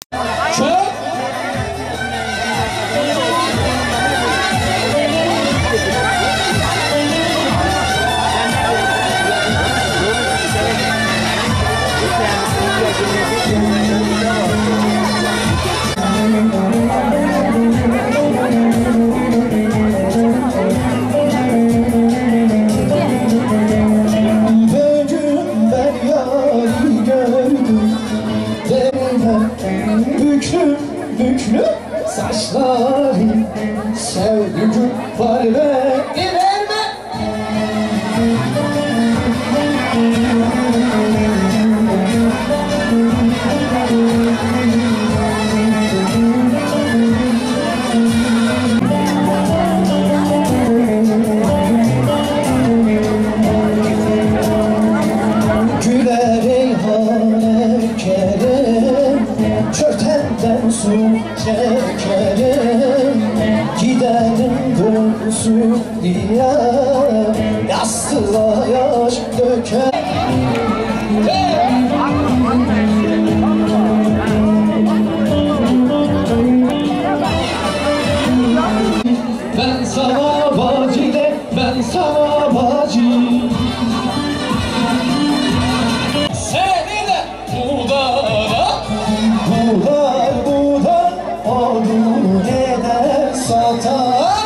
Çok. Büklü saçları sevdim var ve ilerme. Güler reyhane kerem çötenden su çekerim, giderim dönsün diye yastığa yaş dökerim. Ben sana bacı de, ben sana bacı. Seni de budala, budal onu neden satar?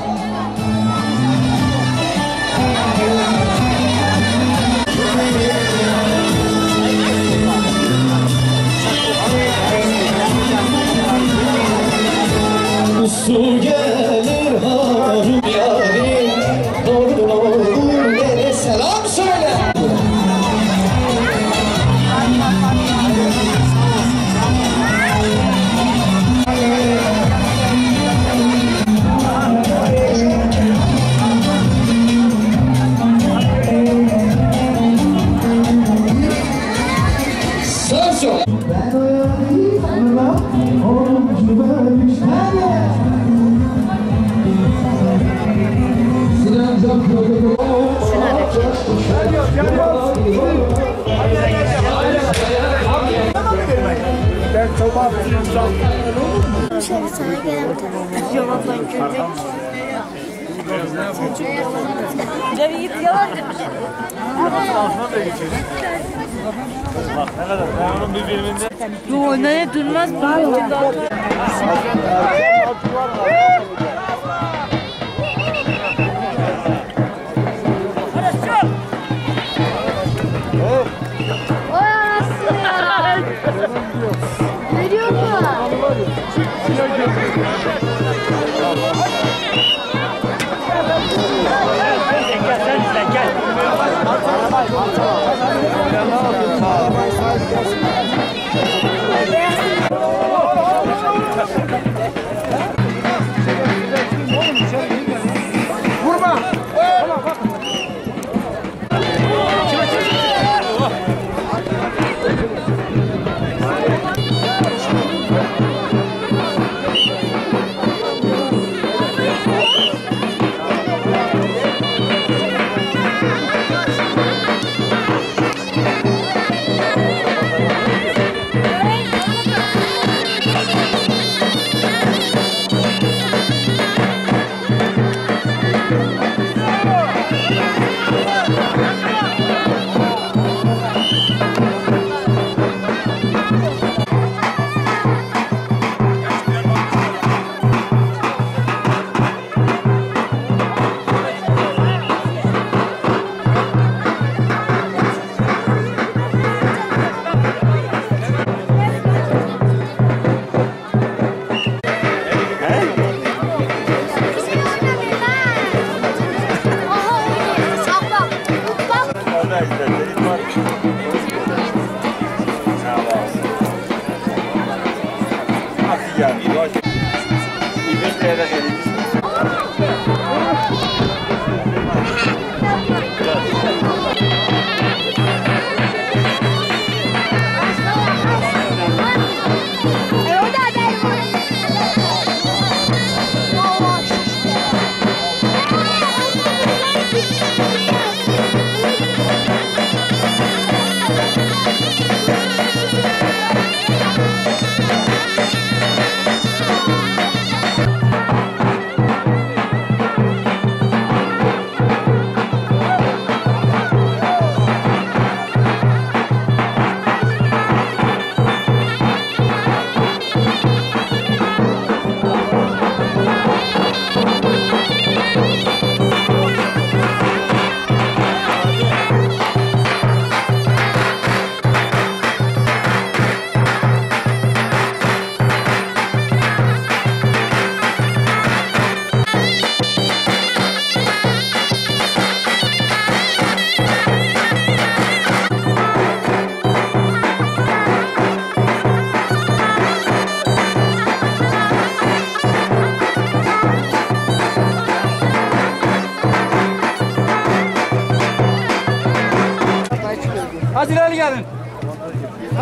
Su gelir harum yarim, doğru yere selam söyle. Söz söyle. Ben o yanıyla omcu vermiş her Ben sabah Şöyle sana gelen cevaplar görecek. Cevit yalan demiş. ne kadar? Ben onun bir filminde Yo ne durmaz bari. Veriyor mu? Thank you.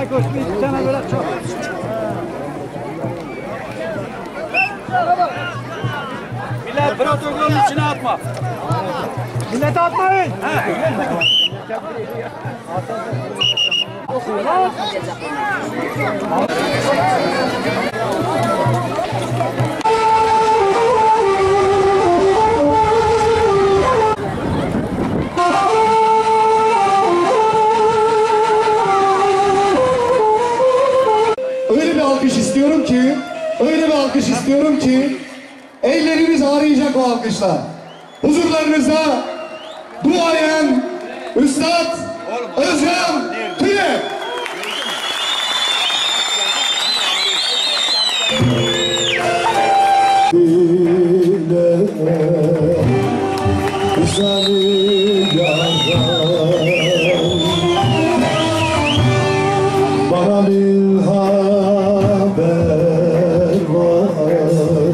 koş bir iki tane böyle çok. Millet protokolün içine atma. Millete atmayın. Öyle bir alkış istiyorum ki, öyle bir alkış istiyorum ki ellerimiz ağrıyacak o alkışla. Huzurlarınızda duayen Üstad Özlem Tüye. Bana bir haber var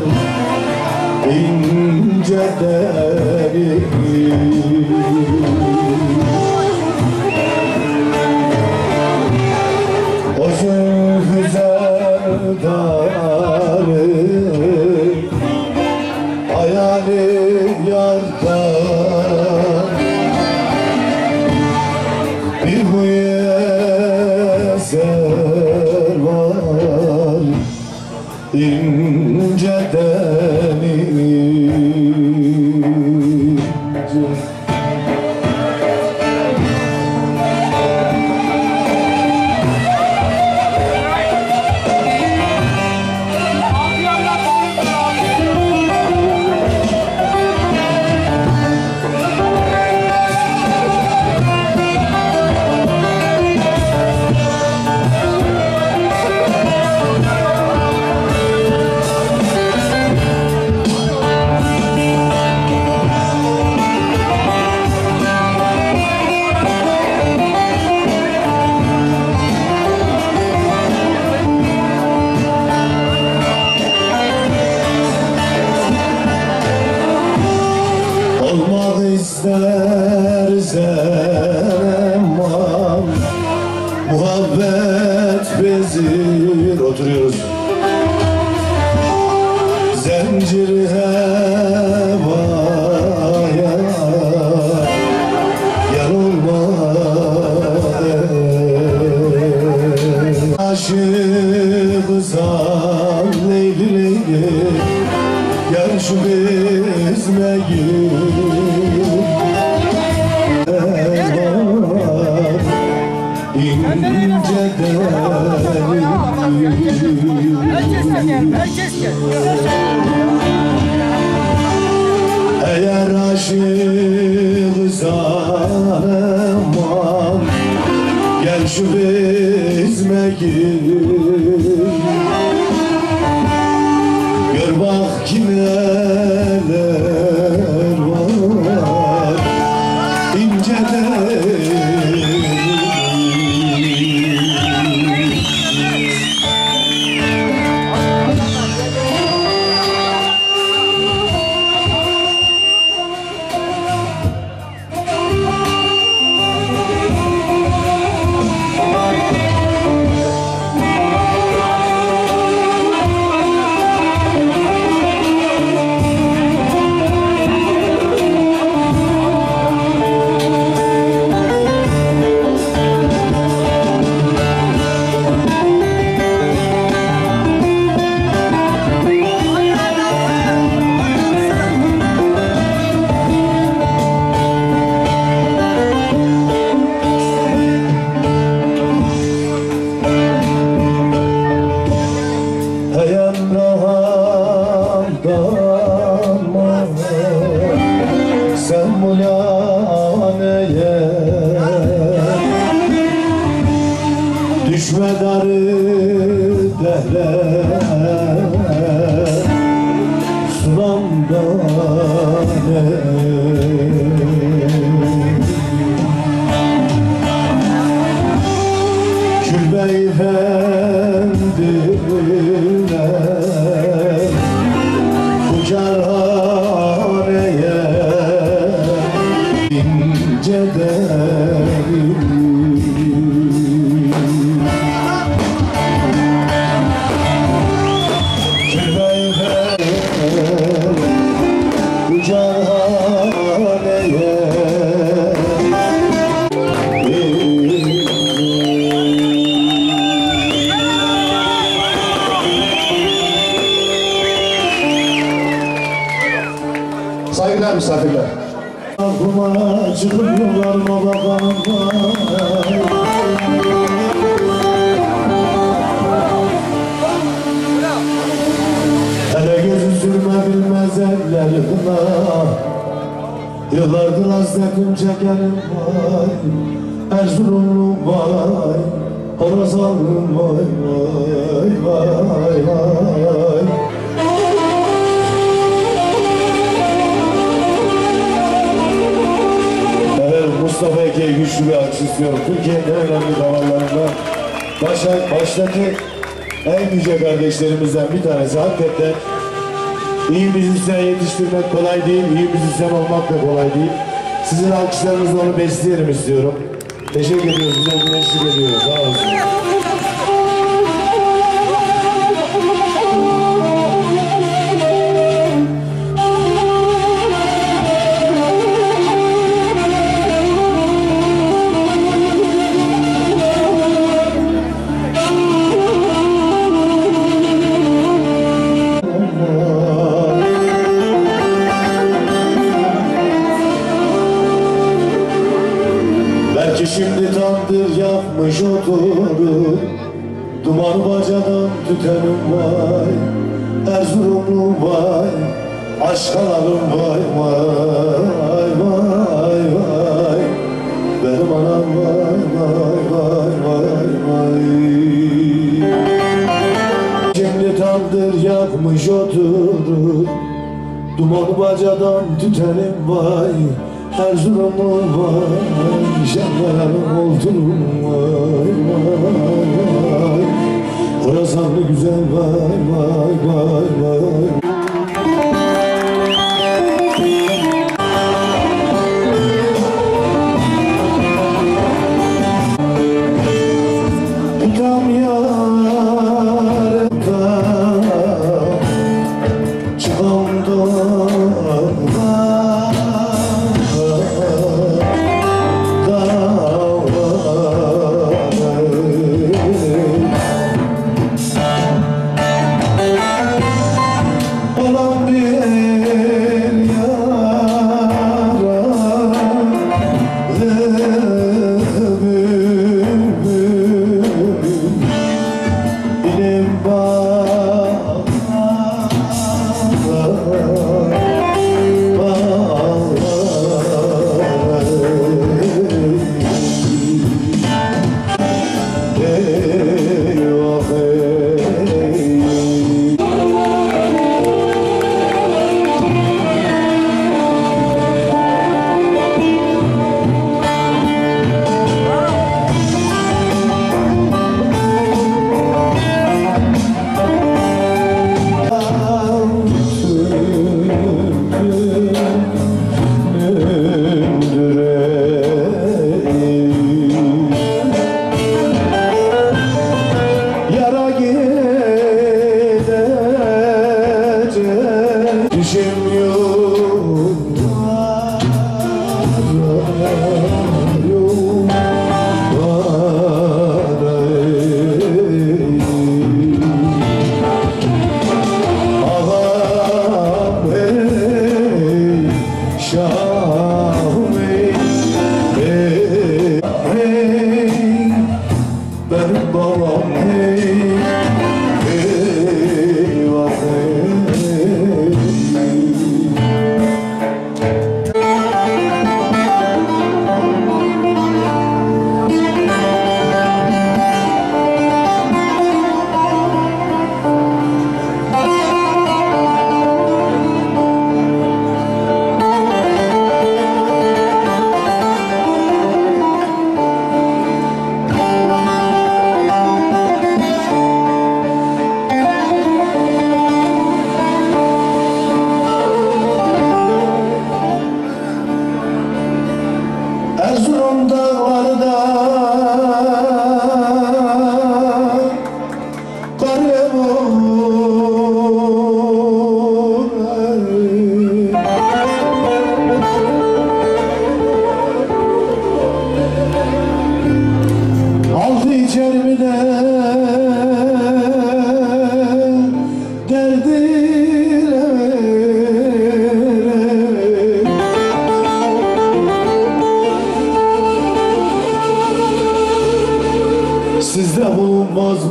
ince derin. O zülfü zerdarı hayali yardan bir müyesser var ince denince. Olmak istersen aman muhabbet bezir. Oturuyoruz. Zincir hevaya yanılma. Aşıksan leyli leyli gel şu bizmeyi ince derin. Eğer aşıksan aman gel şu bizmeyi gör bak kimler var ince derin. Sen bu laneye düşme darı dehre sulamdane. Kül beyefendine bu kerhaneye ince derin. Değerli misafirler. Aklıma çıkıp yollarıma bakalım hele gözü sürme bilmez eller kına. Yıllardır hasretim çekerim vay, Erzurumlu vay, Horasanlı vay vay vay vay. Mustafa Eke'ye güçlü bir alkış istiyorum. Türkiye'nin en önemli damarlarından baştaki en yüce kardeşlerimizden bir tanesi. Hakikaten iyi müzisyen yetiştirmek kolay değil, iyi müzisyen olmak da kolay değil. Sizin alkışlarınızla onu besleyelim istiyorum. Teşekkür ediyoruz, bize bunu eşlik ediyoruz. Sağ olsun. Belki şimdi tandır yakmış oturur, duman bacadan tütenim vay, Erzurumlu vay, aşkalarım vay vay vay vay, benim anam vay vay vay vay vay. Şimdi tandır yakmış oturur, duman bacadan tütenim vay, Erzurumlu vay, şenlerim oldum vay vay vay, Horasanlı güzel vay vay vay vay. Tam yarım çıkam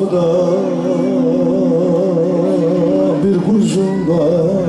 da bir kurşun da